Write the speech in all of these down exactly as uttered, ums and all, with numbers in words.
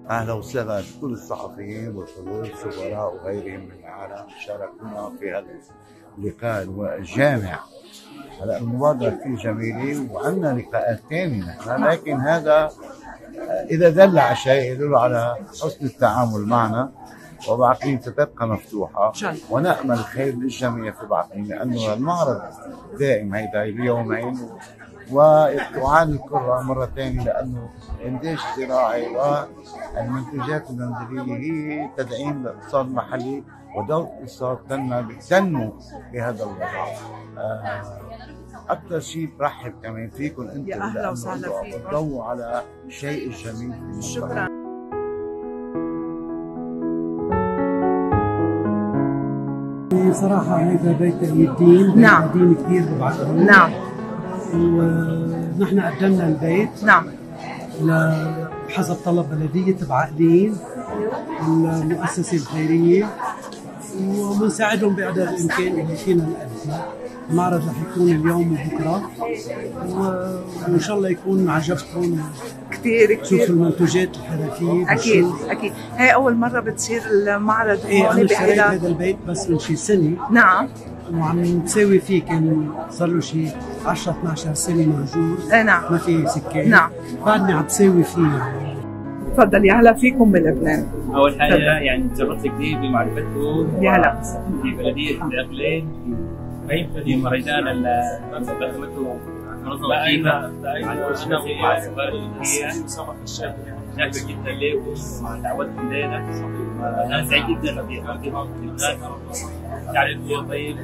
أهلا وسهلا بكل الصحفيين والحضور السفراء وغيرهم من العالم شاركونا في هذا اللقاء الجامع. هلا المبادرة كثير جميلة وعندنا لقاءات ثانية نحن، لكن هذا إذا دل على شيء يدل على حسن التعامل معنا، وبعقلين ستبقى مفتوحة ونأمل الخير للجميع في بعقلين، لأنه المعرض دائم هيدا اليومين وعاد الكرة مرة ثانية، لأنه الإنتاج الزراعي والمنتجات المنزلية هي تدعيم للاقتصاد المحلي، ودولة الاقتصاد تنمو في هذا الوضع. آه أكثر شيء برحب كمان فيكم أنتم، يا أهلا وسهلا فيكم، بتضووا على شيء جميل. شكرا. صراحة هذا بيت الدين، نعم دين كثير ببعثهم. نعم. ونحن قدمنا البيت نعم حسب طلب بلدية بعقلين المؤسسة الخيرية، وبنساعدهم بقدر الإمكان اللي فينا نقدم. المعرض رح يكون اليوم وبكرة، وإن شاء الله يكون عجبكم كثير كثير. شوفوا المنتوجات الحرفية. أكيد أكيد. هي أول مرة بتصير المعرض هون. إيه أنا اشتريت هذا البيت بس من شي سنة. نعم. وعم بساوي فيه، كان صار له شي عشرة اثنعش سنة مهجور. ايه نعم. ما في سكان. نعم. بعدني عم بساوي فيه يعني. تفضل. يا هلا فيكم بلبنان. أول حاجة يعني تشرفت كثير بمعرفتكم. يا هلا. في بلدية بعقلين، في مهرجان اللي قدمته منظمة قيمة على الشباب مع الصغار. هي شاكر جدا لكم ودعوتكم لنا. أنا سعيد جدا بهذه الناس. تعرفوا طيب.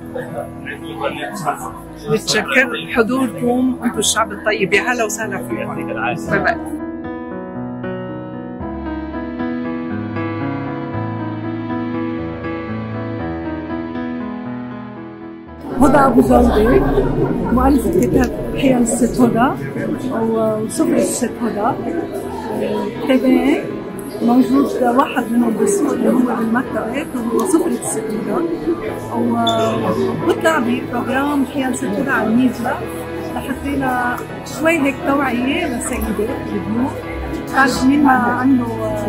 نتشكر حضوركم انتم الشعب الطيب. يا هلا وسهلا فيكم. باي باي. هدى أبو زودة، مؤلفة كتاب حيل الست هدى وسفرة الست هدى. كتابين موجود واحد منهم بالسوق اللي هو بالمكتبات وهو سفرة الست هدى، وبطلع ببروجرام حيل الست هدى على الميديا لحتى لها شوي هيك توعية للسيدات البيوت. بتعرف مين ما عنده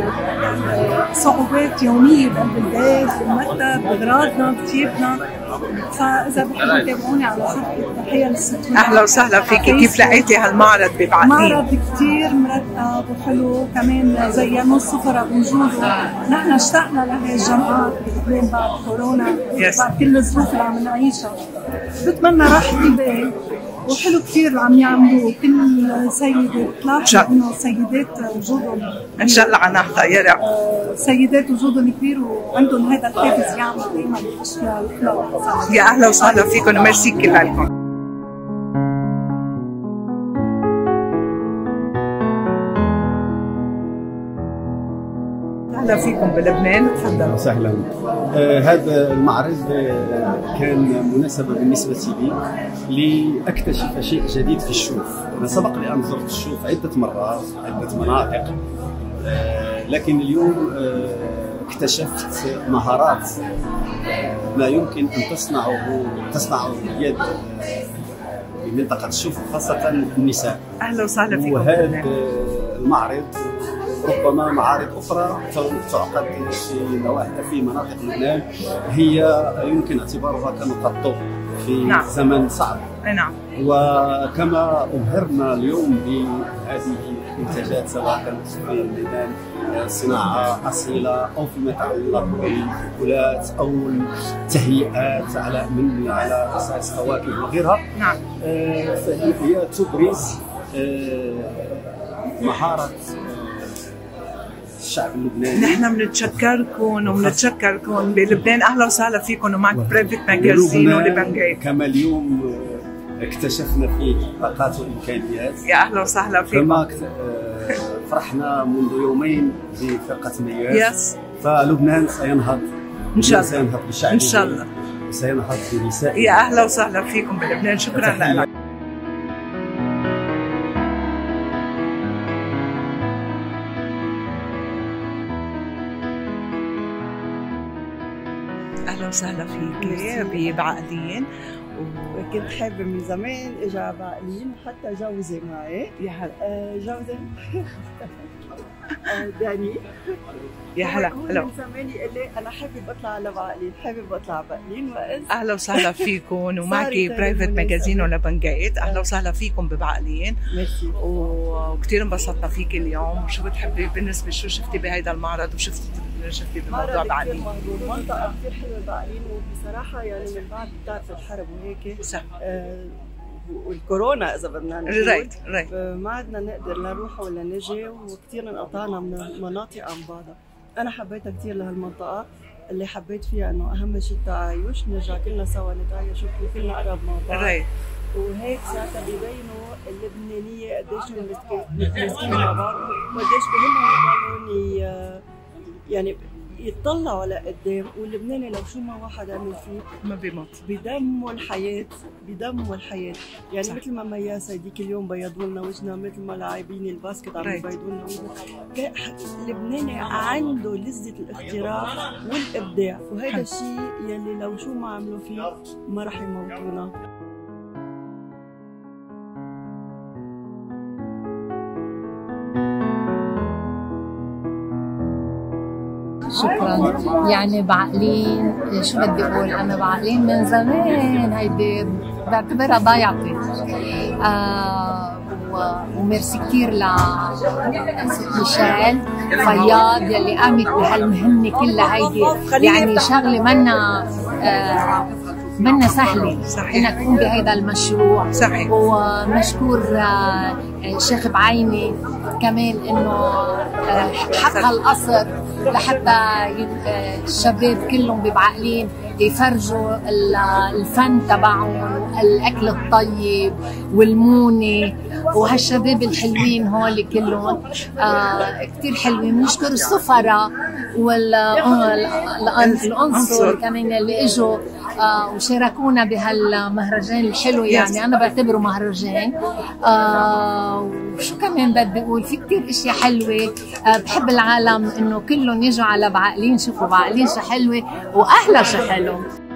صعوبات يومية بقلب البيت بالمكتب بأغراضنا بتيابنا، فإذا بحبوا يتابعوني على صفحة حيل الست هدى. أهلا وسهلا فيكي. كيف لقيتي هالمعرض ببعقلين؟ معرض كثير مرتب وحلو، كمان زينوا السفراء بوجوده. نحن اشتقنا لهي الجمعات بلبنان بعد كورونا، yes. بعد كل الظروف اللي عم نعيشها. بتمنى راحة البال، وحلو كثير اللي عم يعملوه. كل سيدة بتلاحظوا انه السيدات وجودهم ان شاء الله عناحتها يا رب. سيدات وجودهم كبير وعندهم هذا الحافز يعملوا دائما اشياء حلوه. يا اهلا وسهلا فيكم وميرسي كلكم. اهلا فيكم بلبنان. تفضلوا. وسهلا. آه هذا المعرض آه كان مناسبة بالنسبة لي لأكتشف شيء جديد في الشوف. أنا سبق لي أن زرت الشوف عدة مرات عدة مناطق، آه لكن اليوم آه اكتشفت مهارات ما يمكن أن تصنعه تصنعه اليد في منطقة الشوف، خاصة النساء. أهلا وسهلا فيكم. وهذا المعرض ربما معارض أخرى تعقد في نواحي في مناطق لبنان هي يمكن اعتبارها كنقطة في نعم. زمن صعب. نعم. وكما أبهرنا اليوم بهذه المنتجات سواء كانت في ميدان الصناعة أصيلة أو فيما يتعلق بالأكلات أو التهيئات على من على أساس فواكه وغيرها. نعم. آه فهي تبرز آه مهارة الشعب اللبناني. نحن بنتشكركم وبنتشكركم بلبنان. اهلا وسهلا فيكم ومعك برايفت ماجازين ولبنان جاي. كما اليوم اكتشفنا فيه طاقات وامكانيات. يا اهلا وسهلا فيكم. كما فرحنا منذ يومين بفرقة مياه. يس. فلبنان سينهض ان شاء الله. سينهض بشعبه ان شاء الله. سينهض بنسائه. يا اهلا وسهلا فيكم بلبنان. شكرا لك. اهلا وسهلا فيك ببعقلين، كنت حابة من زمان اجي على بعقلين، حتى جوزي معي. يا هلا. آه جوزي آه داني. يا هلا هلا. من زمان يقول لي انا حابب اطلع على بعقلين، حابب اطلع على بعقلين. وإذ اهلا وسهلا فيكم، ومعكي برايفت ماجازين ولبنجيت. اهلا وسهلا فيكم ببعقلين. ميرسي. وكثير انبسطنا فيكي اليوم. وشو بتحبي بالنسبه شو شفتي بهيدا المعرض وشفتي شفتي بموضوع بعقلين؟ منطقة كثير حلوة بعقلين، وبصراحة يعني من بعد بتعرف الحرب وهيك صح. آه والكورونا اذا بدنا نقول رايت رايت ما عدنا نقدر لا نروح ولا نجي، وكثير انقطعنا من المناطق عن بعضها. انا حبيتها كثير لهالمنطقة، اللي حبيت فيها انه اهم شيء التعايش، نرجع كلنا سوا نتعايش وكلنا قرب مع بعض. رايت. وهيك ساعتها ببينوا اللبنانية قديش متماسكين مع بعض، وقديش بهمهم يضلوا يعني يتطلعوا لقدام. واللبناني لو شو ما واحد عمل فيه ما بيموت، بدمه الحياة، بدمه الحياة. يعني صح. مثل ما مياسة هديك اليوم بيضوا لنا وجهنا، مثل ما لاعبين الباسكت عم يبيضوا لنا وجهنا. اللبناني عنده لذة الاختراع والإبداع، وهذا الشيء يلي لو شو ما عملوا فيه ما رح يموتونا. شكرا. يعني بعقلين شو بدي اقول، انا بعقلين من زمان هيدي بعتبرها ضيعتي. آه وميرسي كثير ل ميشيل فياض يلي قامت بهالمهمه كلها هيدي. يعني شغله منا آه منا سهله انك تقوم بهذا المشروع. صحيح. ومشكور الشيخ بعيني كمان انه حق هالقصر لحتى الشباب كلهم ببعقلين يفرجوا الفن تبعهم، الاكل الطيب والمونه، وهالشباب الحلوين هول كلهم آه كثير حلوين. بنشكر السفراء والانصر كمان اللي اجوا آه وشاركونا بهالمهرجان الحلو. يعني انا بعتبره مهرجان. آه وشو كمان بدي اقول، في كثير اشياء حلوه. آه بحب العالم انه كلهم يجوا على بعقلين، شوفوا بعقلين شو حلوه واهلا شو حلو.